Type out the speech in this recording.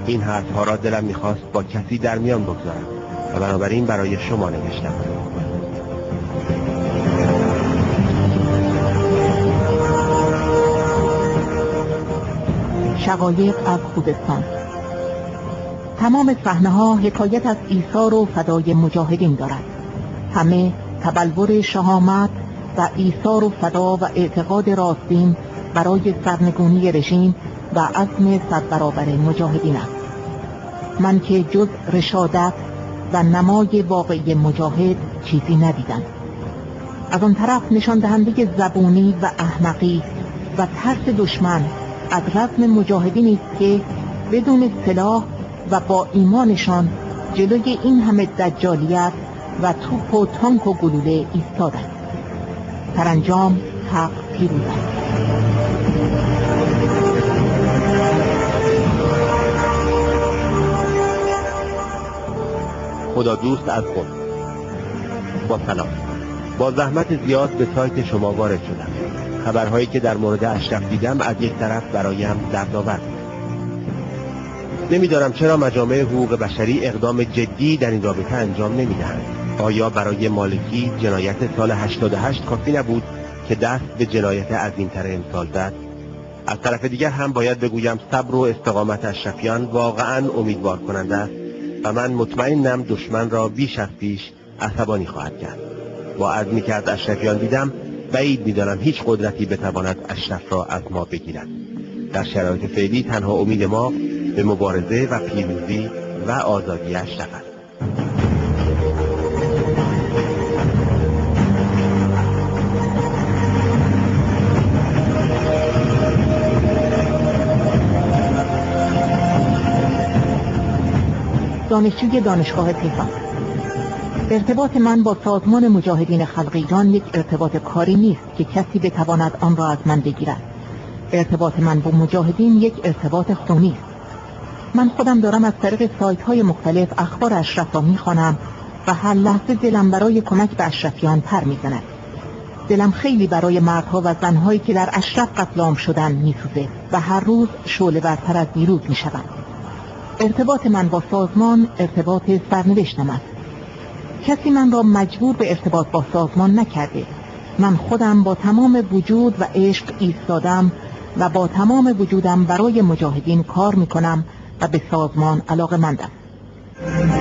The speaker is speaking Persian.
این حرفها را دلم میخواست با کسی در میان بگذارم و بنابراین برای شما نوشتم. شقایق از خوزستان. تمام صحنه‌ها حکایت از ایثار و فدای مجاهدین دارد. همه تبلور شهامت و ایثار و فدا و اعتقاد راستین برای سرنگونی رژیم و عزم صد برابر مجاهدین است. من که جز رشادت و نمای واقعی مجاهد چیزی ندیدم. از آن طرف نشان دهنده زبونی و احمقی و ترس دشمن از رزم مجاهدینی است که بدون سلاح و با ایمانشان جلوی این همه دجالیت و توپ و تانک و گلوله ایستادند. سرانجام حق پیروز است. خدا دوست از قم. با سلام. با زحمت زیاد به سایت شما وارد شدم. خبرهایی که در مورد اشرف دیدم از یک طرف برایم دردآور بود. نمیدانم چرا مجامع حقوق بشری اقدام جدی در این رابطه انجام نمیدهند. آیا برای مالکی جنایت سال 88 کافی نبود که دست به جنایت عظیم‌تر امسال زد؟ از طرف دیگر هم باید بگویم صبر و استقامت اشرفیان واقعاً امیدوار کننده است و من مطمئنم دشمن را بیش از پیش عصبانی خواهد کرد. با عزمی که از اشرفیان دیدم بعید می‌دانم هیچ قدرتی بتواند اشرف را از ما بگیرد. در شرایط فعلی تنها امید ما به مبارزه و پیروزی و آزادی اشرف است. دانشجوی دانشگاه تهران. ارتباط من با سازمان مجاهدین خلق ایران یک ارتباط کاری نیست که کسی بتواند آن را از من بگیرد. ارتباط من با مجاهدین یک ارتباط خونی است. من خودم دارم از طریق سایت‌های مختلف اخبار اشرف را می‌خوانم و هر لحظه دلم برای کمک به اشرفیان پر می‌زند. دلم خیلی برای مردها و زنهایی که در اشرف قتل عام شدن می‌سوزد و هر روز شعله‌ورتر از دیروز می‌شوند. ارتباط من با سازمان ارتباط سرنوشتم است. کسی من را مجبور به ارتباط با سازمان نکرده. من خودم با تمام وجود و عشق ایستادم و با تمام وجودم برای مجاهدین کار میکنم و به سازمان علاقه‌مندم.